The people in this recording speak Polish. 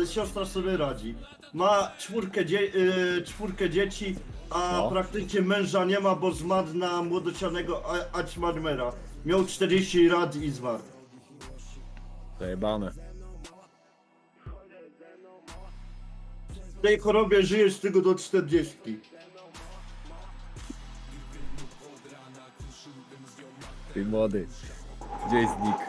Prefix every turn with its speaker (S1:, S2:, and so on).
S1: ale siostra sobie radzi. Ma czwórkę dzieci, a
S2: No.
S1: praktycznie męża nie ma, bo zmarł na młodocianego Alzheimera. Miał 40 lat i zmarł.
S2: Zajebane.
S1: W tej chorobie żyjesz z tego do 40.
S2: Ty młody. Gdzie jest Nick?